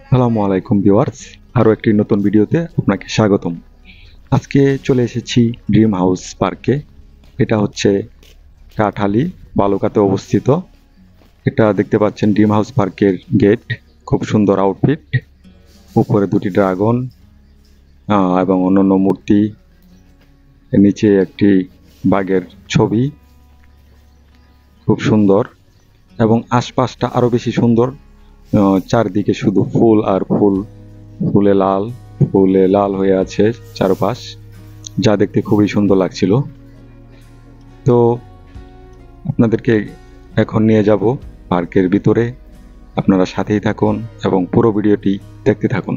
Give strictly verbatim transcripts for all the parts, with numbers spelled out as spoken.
আসসালামু আলাইকুম ভিউয়ার্স, আরও একটি নতুন ভিডিওতে আপনাকে স্বাগতম। আজকে চলে এসেছি ড্রিম হাউস পার্কে। এটা হচ্ছে কাঠালি বালুকাতে অবস্থিত। এটা দেখতে পাচ্ছেন ড্রিম হাউস পার্কের গেট। খুব সুন্দর আউটফিট, উপরে দুটি ড্রাগন এবং অন্যান্য মূর্তি, নিচে একটি বাঘের ছবি, খুব সুন্দর। এবং আশপাশটা আরও বেশি সুন্দর, চারদিকে শুধু ফুল আর ফুল, ফুলে লাল ফুলে লাল হয়ে আছে চারপাশ, যা দেখতে খুবই সুন্দর লাগছিল। তো আপনাদেরকে এখন নিয়ে যাব পার্কের ভিতরে। আপনারা সাথেই থাকুন এবং পুরো ভিডিওটি দেখতে থাকুন।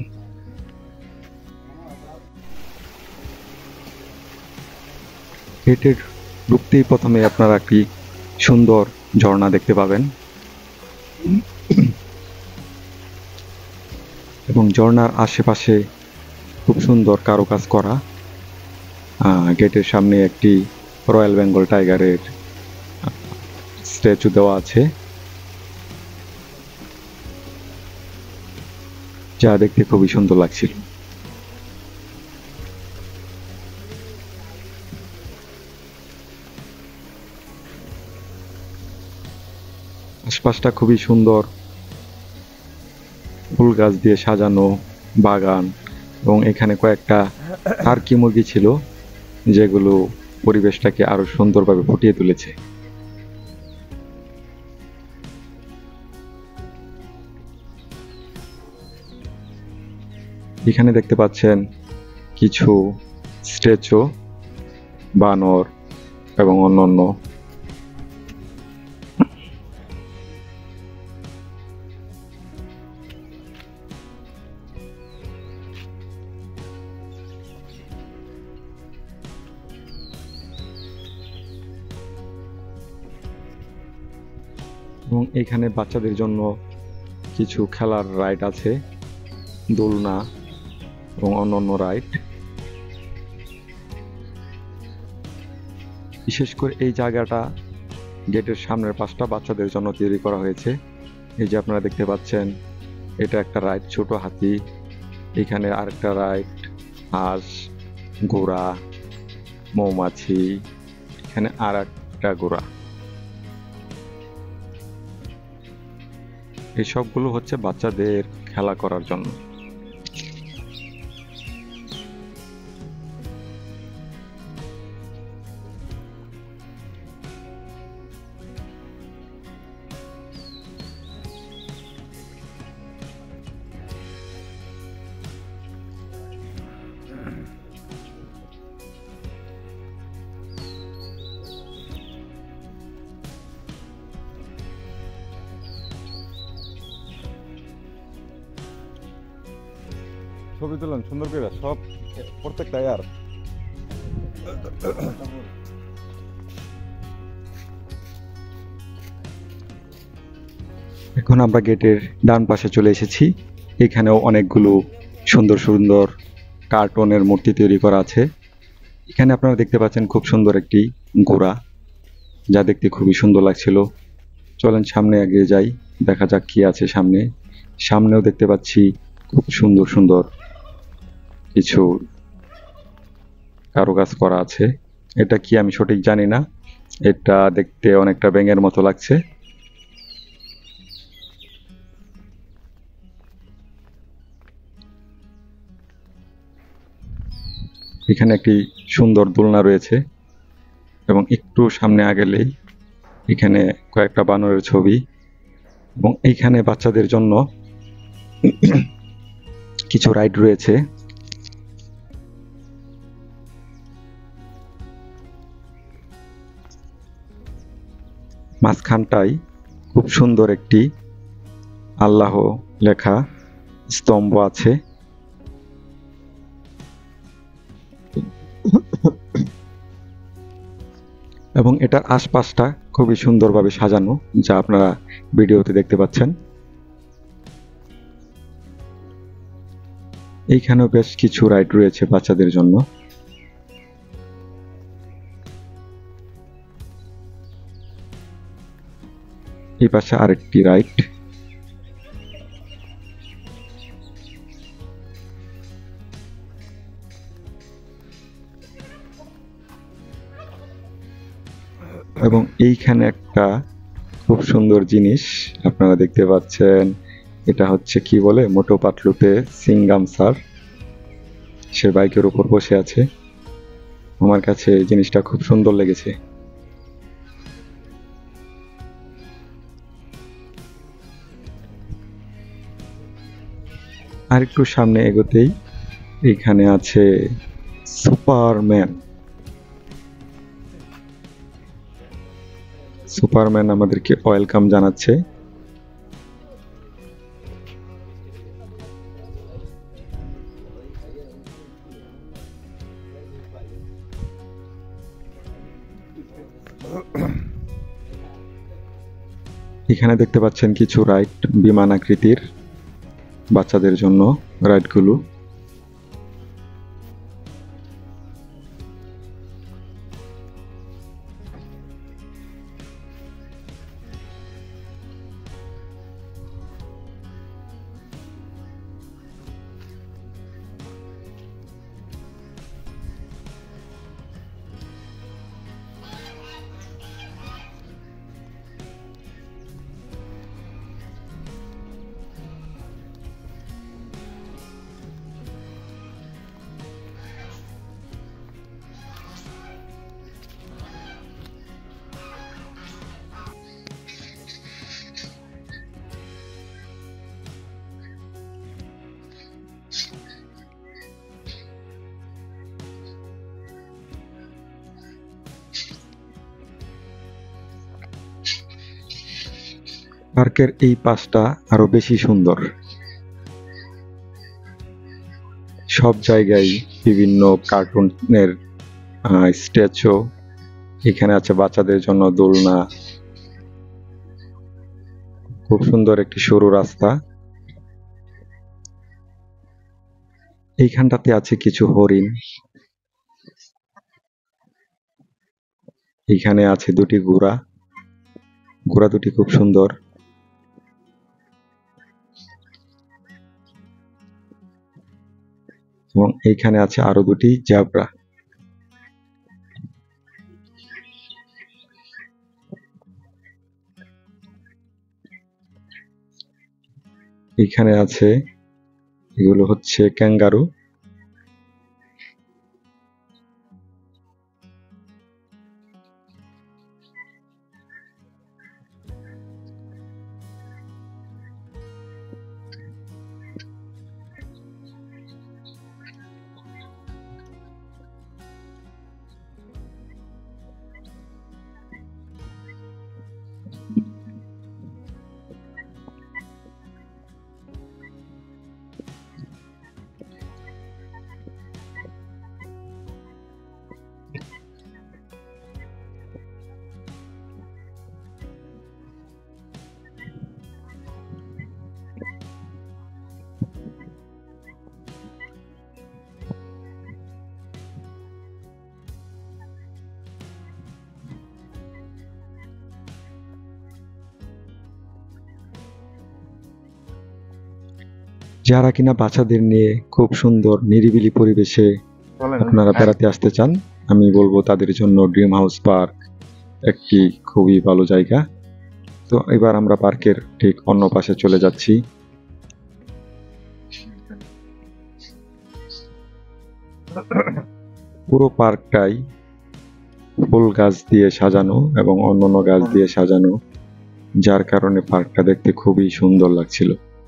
গেটের ঢুকতেই প্রথমে আপনারা একটি সুন্দর ঝর্ণা দেখতে পাবেন এবং ঝর্ণার আশেপাশে খুব সুন্দর কারুকাজ করা। গেটের সামনে একটি রয়্যাল বেঙ্গল টাইগারের স্ট্যাচু দেওয়া আছে, যা দেখতে খুবই সুন্দর লাগছিল। আশপাশটা খুবই সুন্দর, ফুল গাছ দিয়ে সাজানো বাগান, এবং এখানে কয়েকটা টার্কি মুরগি ছিল যেগুলো পরিবেশটাকে আরো সুন্দরভাবে ফুটিয়ে তুলেছে। এখানে দেখতে পাচ্ছেন কিছু স্ট্যাচু, বানর এবং অন্যান্য। এবং এখানে বাচ্চাদের জন্য কিছু খেলার রাইড আছে, দোলনা এবং অন্যান্য রাইড। বিশেষ করে এই জায়গাটা গেটের সামনের পাশটা বাচ্চাদের জন্য তৈরি করা হয়েছে। এই যে আপনারা দেখতে পাচ্ছেন, এটা একটা রাইড ছোট হাতি, এখানে আরেকটা রাইড হাঁস, ঘোড়া, মৌমাছি, এখানে আর একটা ঘোড়া। এই সবগুলো হচ্ছে বাচ্চাদের খেলা করার জন্য। ছবি তুলেন সুন্দর করে, সব প্রত্যেকটা আর এখন আমরা গেটের ডান পাশে চলে এসেছি। এখানেও অনেকগুলো সুন্দর সুন্দর কার্টুনের মূর্তি তৈরি করা আছে। এখানে আপনারা দেখতে পাচ্ছেন খুব সুন্দর একটি ঘোড়া, যা দেখতে খুবই সুন্দর লাগছিল। চলেন সামনে এগিয়ে যাই, দেখা যাক কি আছে সামনে। সামনেও দেখতে পাচ্ছি খুব সুন্দর সুন্দর কিছু কারুকাজ করা আছে। এটা কি আমি সঠিক জানি না, এটা দেখতে অনেকটা ব্যাঙের মতো লাগছে। এখানে একটি সুন্দর দোলনা রয়েছে এবং একটু সামনে আগেলেই এখানে কয়েকটা বানরের ছবি, এবং এইখানে বাচ্চাদের জন্য কিছু রাইড রয়েছে। মাঝখানটায় খুব সুন্দর একটি আল্লাহ লেখা স্তম্ভ আছে। এবং এটার আশপাশটা খুবই সুন্দরভাবে সাজানো, যা আপনারা ভিডিওতে দেখতে পাচ্ছেন। এইখানেও বেশ কিছু রাইড রয়েছে বাচ্চাদের জন্য। এই পাশে আরেকটি রাইড। এবং এইখানে একটা খুব সুন্দর জিনিস আপনারা দেখতে পাচ্ছেন, এটা হচ্ছে কি বলে, মোটো পাতলুতে সিঙ্গাম স্যার, সে বাইকের উপর বসে আছে। আমার কাছে এই জিনিসটা খুব সুন্দর লেগেছে। আর একটু সামনে এগোতেই এখানে আছে সুপারম্যান। সুপারম্যান আমাদেরকে ওয়েলকাম জানাচ্ছে। এখানে দেখতে পাচ্ছেন কিছু রাইড, বিমান আকৃতির বাচ্চাদের জন্য রাইডগুলো। পার্কের এই পাশটা আরো বেশি সুন্দর। সব জায়গায় বিভিন্ন কার্টুনের স্ট্যাচু, এখানে আছে বাচ্চাদের জন্য দোলনা, খুব সুন্দর একটি সরু রাস্তা। এইখানটাতে আছে কিছু হরিণ, এখানে আছে দুটি ঘোড়া, ঘোড়া দুটি খুব সুন্দর। এবং এইখানে আছে আরো দুটি জেব্রা। এখানে আছে, এগুলো হচ্ছে ক্যাঙ্গারু। যারা কিনা বাচ্চাদের নিয়ে খুব সুন্দর নিরিবিলি পরিবেশে আপনারা বেড়াতে আসতে চান, আমি বলবো তাদের জন্য ড্রিম হাউস পার্ক একটি খুবই ভালো জায়গা। তো এবার আমরা পার্কের ঠিক অন্য পাশে চলে যাচ্ছি। পুরো পার্কটাই ফুল গাছ দিয়ে সাজানো এবং অন্যান্য গাছ দিয়ে সাজানো, যার কারণে পার্কটা দেখতে খুবই সুন্দর লাগছিল।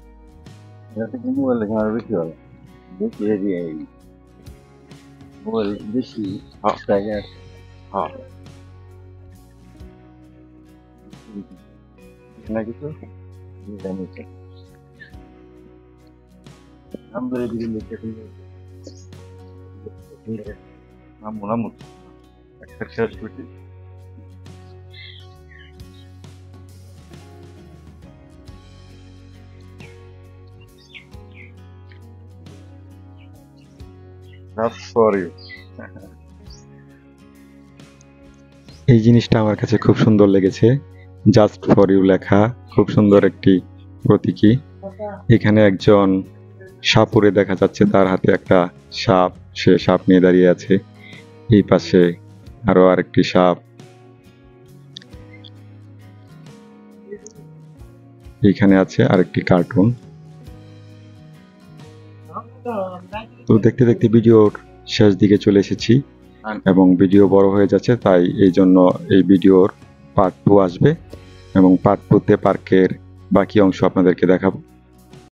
That's for you. এই জিনিসটা আমার কাছে খুব সুন্দর লেগেছে, জাস্ট ফর ইউ লেখা, খুব সুন্দর একটি প্রতীকী। এখানে একজন সাপুরে দেখা যাচ্ছে, তার হাতে একটা সাপ, সে সাপ নিয়ে দাঁড়িয়ে আছে। এই পাশে আরো আরেকটি সাপ, এইখানে আছে আরেকটি কার্টুন। তো দেখতে দেখতে ভিডিওর শেষ দিকে চলে এসেছি এবং ভিডিও বড় হয়ে যাচ্ছে, তাই এই জন্য এই ভিডিওর পার্ট টু আসবে এবং পার্ট টুতে পার্কের বাকি অংশ আপনাদেরকে দেখাবো।